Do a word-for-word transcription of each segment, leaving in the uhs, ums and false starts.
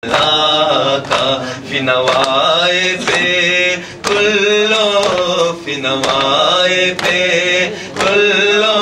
فی نوائے پہ کلو فی نوائے پہ کلو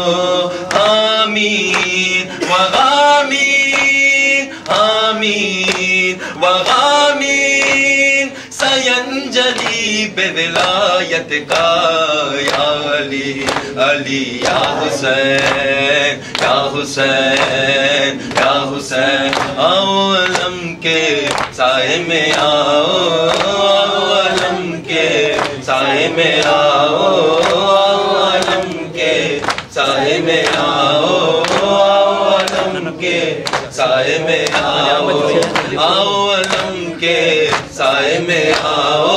آمین وغامین آمین وغامین سینجلی بولایت کا یا علی علی یا حسین یا حسین یا حسین آؤ علم کے سائے میں آؤ علم کے سائے میں آؤ علم کے سائے میں آؤ علم کے سائے میں آؤ آؤ علم کے سائے میں آؤ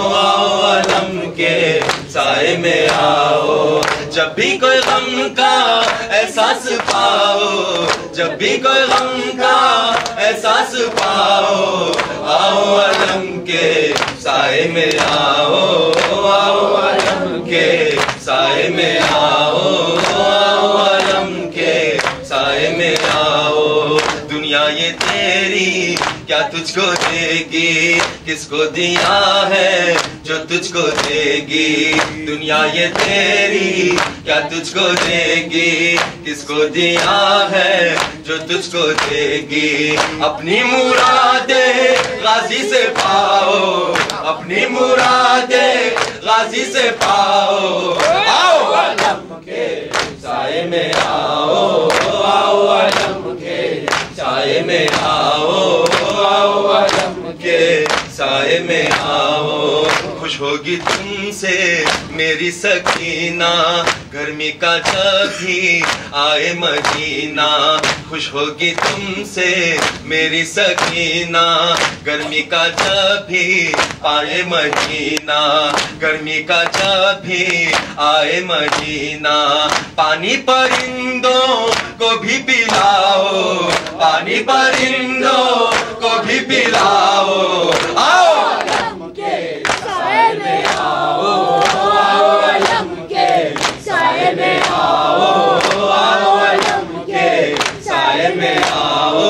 علم کے سائے میں آؤ جب بھی کوئی غم کا احساس پاؤ جب بھی کوئی غم کا احساس پاؤ آؤ علم کے سائے میں آؤ آؤ علم کے سائے میں آؤ آؤ علم کے سائے میں آؤ دنیا یہ تیری کیا تجھ کو دے گی کس کو دیا ہے جو تجھ کو دے گی دنیا یہ تیری کیا تجھ کو دے گی کس کو دیا ہے جو تجھ کو دے گی اپنی مرادیں غازی سے پاؤ اپنی مرادیں غازی سے پاؤ آؤ علم کے سائے میں آؤ آؤ علم کے سائے میں آؤ آؤ علم کے سائے میں آؤ خوش ہوگی تم سے میری سکینہ گرمی کا جب بھی آئے مدینہ خوش ہوگی تم سے میری سکینہ گرمی کا جب بھی آئے مدینہ گرمی کا جب بھی آئے مدینہ پانی پرندوں کو بھی پلاؤ پانی پرندوں کو بھی پلاؤ آؤ علم کے سائے میں آؤ آؤ علم کے سائے میں آؤ آؤ علم کے سائے میں آؤ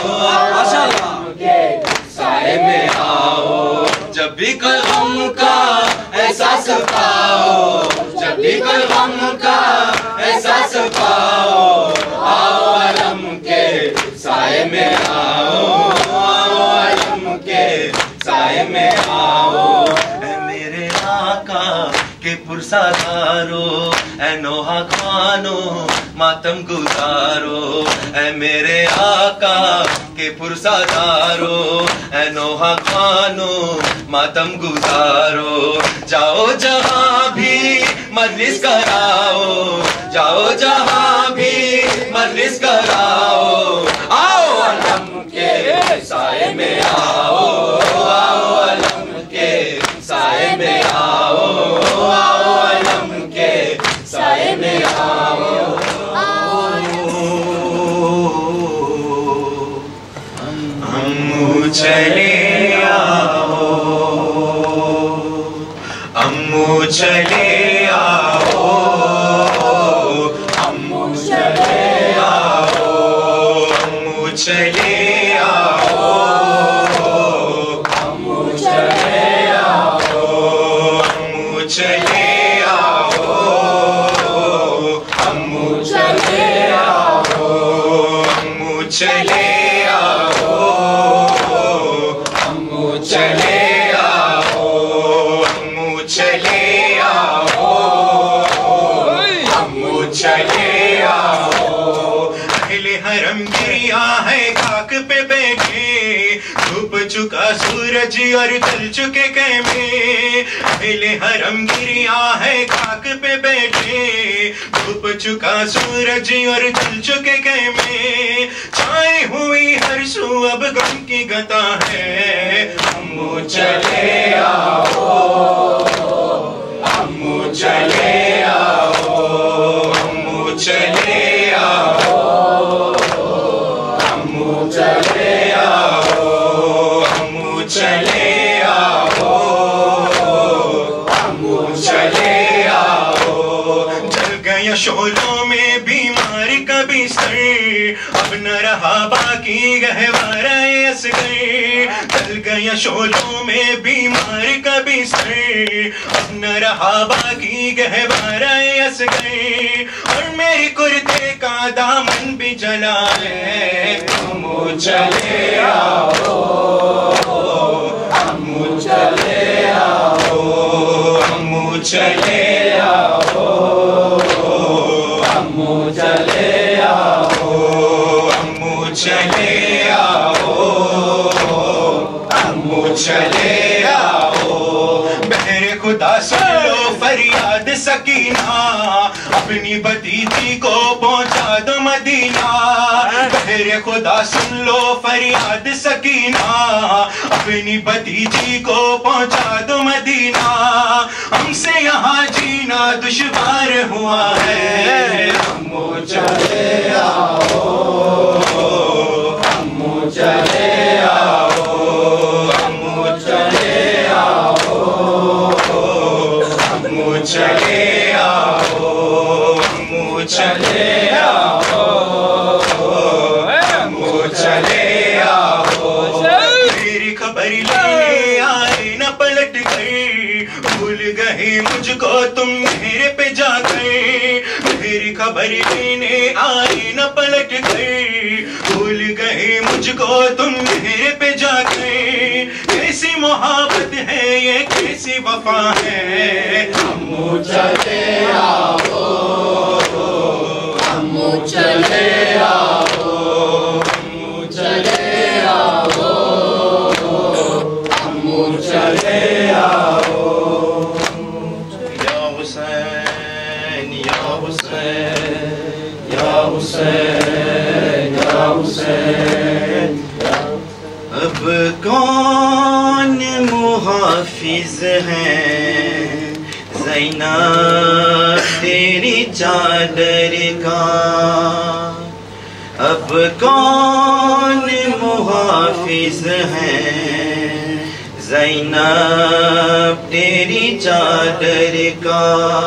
علم کے سائے میں آؤ جب بھی کوئی غم کا احساس پاؤ جب بھی کوئی غم کا احساس پاؤ آؤ علم کے سائے میں آؤ آؤ علم کے سائے میں آؤ اے میرے آقا کے پرسادارو اے نوحہ خوانو ماتم گزارو اے میرے آقا کے پرسادارو اے نوحہ خوانو ماتم گزارو جاؤ جہاں بھی مجلس کراؤ جاؤ جہاں بھی مجلس کراؤ آؤ علم کے سائے میں آؤ آؤ علم کے سائے میں آؤ آؤ علم کے سائے میں آؤ ہم چلے آؤ امو چلے آؤ امو چلے آؤ امو چلے آؤ امو چلے آؤ امو چلے آؤ امو چلے آؤ امو چلے آؤ امو چلے آؤ امو چلے آؤ امو چلے آؤ اہل حرم گریا ہے خاک پہ بیٹھے ڈوب چکا سورج اور ڈل چکے خیمے اہل حرم گریا ہے خاک پہ بیٹھے ڈوب چکا سورج اور ڈل چکے خیمے چھائے ہوئی ہر سو اب غم کی گتا ہے امو چلے آؤ امو چلے آؤ امو چلے آؤ امو چلے آؤ امو چلے آؤ امو چلے آؤ جل گیا گیا شعلوں میں بیمار کا بستر، اب نہ رہا باقی گہوارہ اصغر، ڈل گیا شعلوں میں بیمار کا بستر، اب نہ رہا باقی گہوارہ اصغر، اور میری کرتے کا دامن بھی جلا ہے، ہمو چلے آؤ ہمو چلے آؤ ہمو چلے آؤ ہمو چلے آؤ ہمو چلے آؤ ہمو چلے آؤ، بہر خدا سن لو فریاد سکینہ، اپنی بھتیجی کو پہنچا دو مدینہ، بہر خدا سن لو فریاد سکینہ، اپنی بھتیجی کو پہنچا دو مدینہ، ہم سے یہاں جینا دشوار ہوا ہے، ہمو چلے آؤ ہمو چلے آؤ ہمو چلے آؤ ہمو چلے آؤ ہمو چلے آؤ ہمو چلے آؤ، میری خبر لینے آئے نہ پلٹ گئے، بھول گئے مجھ کو تم میرے پہ جا گئے، میری خبر لینے آئے نہ پلٹ گئے، بھول گئے مجھ کو تم میرے پہ جا گئے، کیسی محبت ہے یہ کیسی وفا ہے، ہمو چلے آؤ ہمو چلے آؤ ہمو چلے آؤ ہمو چلے آؤ، یا حسین یا حسین یا حسین یا حسین، اب کون محافظ ہے زینب تیری چادر کا، اب کون محافظ ہے زینب تیری چادر کا،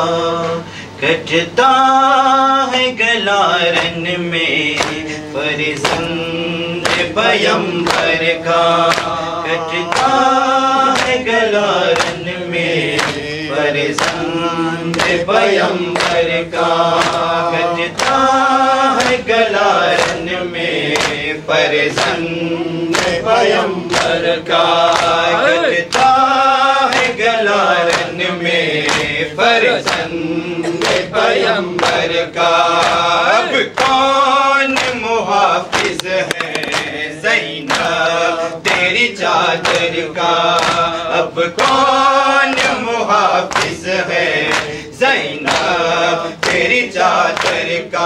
کٹتا ہے گلارن میں فرزند پیمبر کا، کٹتا ہے گلارن میں فرزند پیمبر کا، کٹتا ہے گلارن میں فرزند پیمبر کا، کٹتا ہے گلارن میں فرزند پیمبر کا، اب کون محافظ ہے زینب تیری چادر کا، اب کون محافظ ہے زینب تیری چادر کا،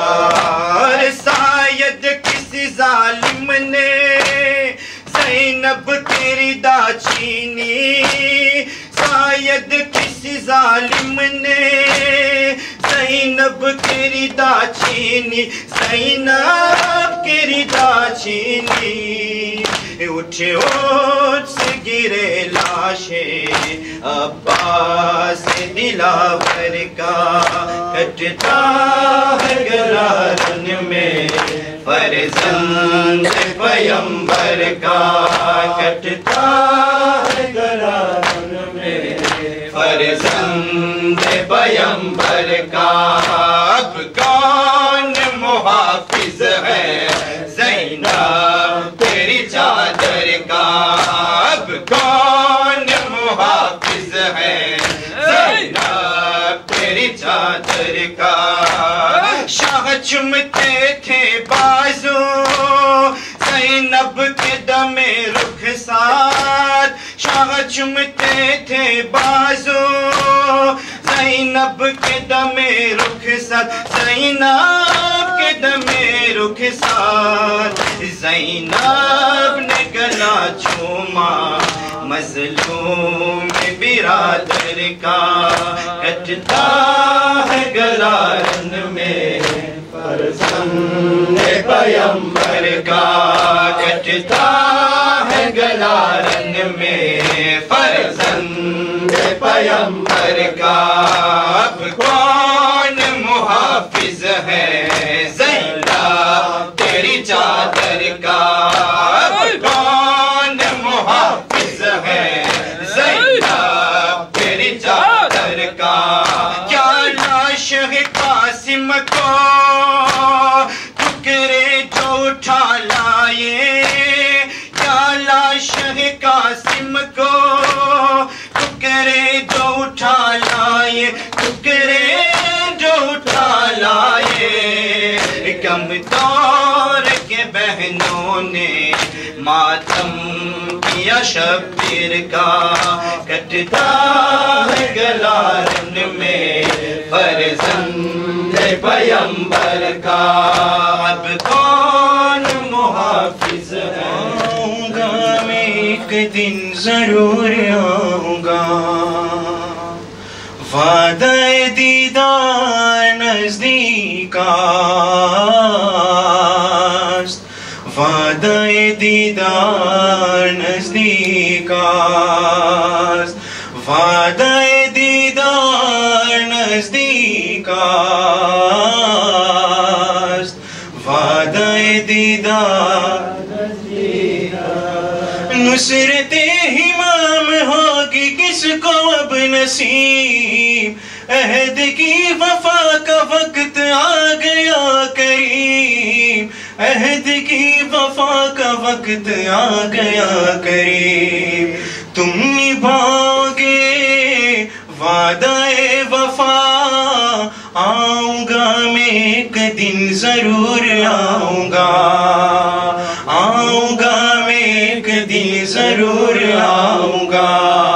شاید کسی ظالم نے زینب تیری داڑھی چھینی، شاید کسی ظالم نے زینب تیری داڑھی چھینی، زینب تیری داڑھی چھینی، اٹھے اٹھ سے گرے لاشیں عباس دلاور کا، کٹتا ہے گلارن میں فرزند پیمبر کا، کٹتا ہے گلارن میں فرزند پیمبر کا، اب کون محافظ ہے زینب تیری چادر کا، اب کون محافظ ہے زینب تیری چادر کا، شاہ چمتے تھے بازو زینب کے دم رخسار، شاہ چمتے تھے بازو زینب کے دم رخسار، زینب کے دم رخسار، زینب نے گلا چوما مظلوم برادر کا، کٹتا ہے گلارن میں فرزند پیمبر کا، کٹتا ہے گلارن میں فرزند پیمبر کا، اب کون محافظ محافظ ہے زینب تیری چادر کا کون محافظ ہے زینب تیری چادر کا کیا لاش ہے قاسم کو ٹکڑے جو اٹھا لائے کیا لاش ہے قاسم کو ٹکڑے جو اٹھا لائے ٹکڑے جو اٹھا لائے کم دور کے بہنوں نے ماتم کیا شبیر کا کٹتا ہے گلا رن میں فرزند پیمبر کا اب کون محافظ ہے آؤں گا میں ایک دن ضرور آؤں گا وعدہ دیدار نزدیک است وعدہ دیدار نزدیک است وعدہ دیدار نزدیک است وعدہ دیدار نصرت امام ہوگی کس کو اب نصیب عہد کی وفا کا وقت آ گیا قریب عہد کی وفا کا وقت آ گیا قریب تم نبھاؤ گے وعدہ وفا آؤں گا میں ایک دن ضرور آؤں گا آؤں گا میں ایک دن ضرور آؤں گا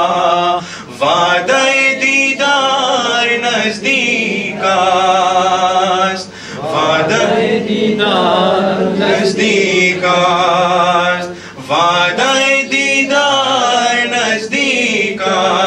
وعدہ دیدار نزدیک است وعدہ دیدار نزدیک است وعدہ دیدار نزدیک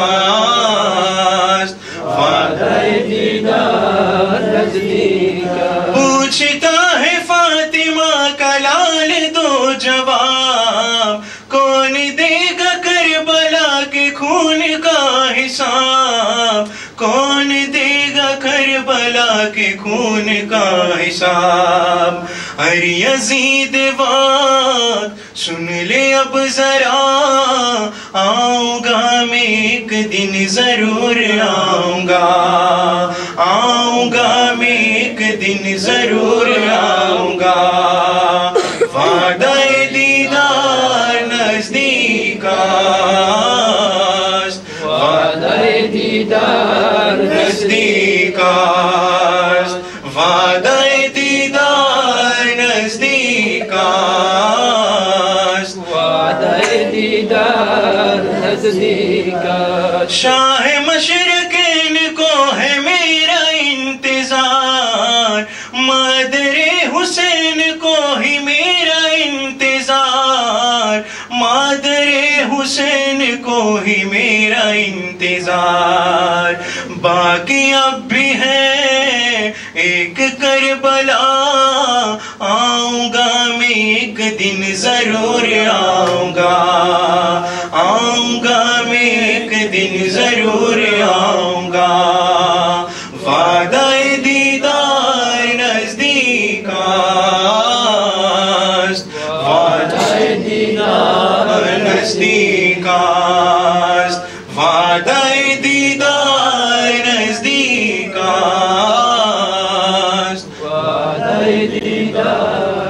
است وعدہ دیدار نزدیک پوچھتا ہے فاطمہ کا لال دو جواب کون دے گا کربلا کے خون کا حساب کون دے گا کربلا کے خون کا حساب ارے یزید وقت سن لے اب ذرا آؤں گا میں ایک دن ضرور آؤں گا آؤں گا میں ایک دن ضرور آؤں گا وعدہ دیدار نزدیک است وعدہ دیدار نزدیک است وعدہ دیدار نزدیک است وعدہ دیدار نزدیک شاہ مشرقین کو ہے میرا انتظار مادر حسین کو ہی میرا انتظار مادر حسین کو ہی میرا انتظار باقی اب بھی ہے ایک کربلا آؤں گا میں ایک دن ضرور آؤں گا آؤں گا میں ایک دن ضرور آؤں گا وعدہ دیدار نزدیک است وعدہ دیدار نزدیک است وعدہ دیدار نزدیک است وعدہ دیدار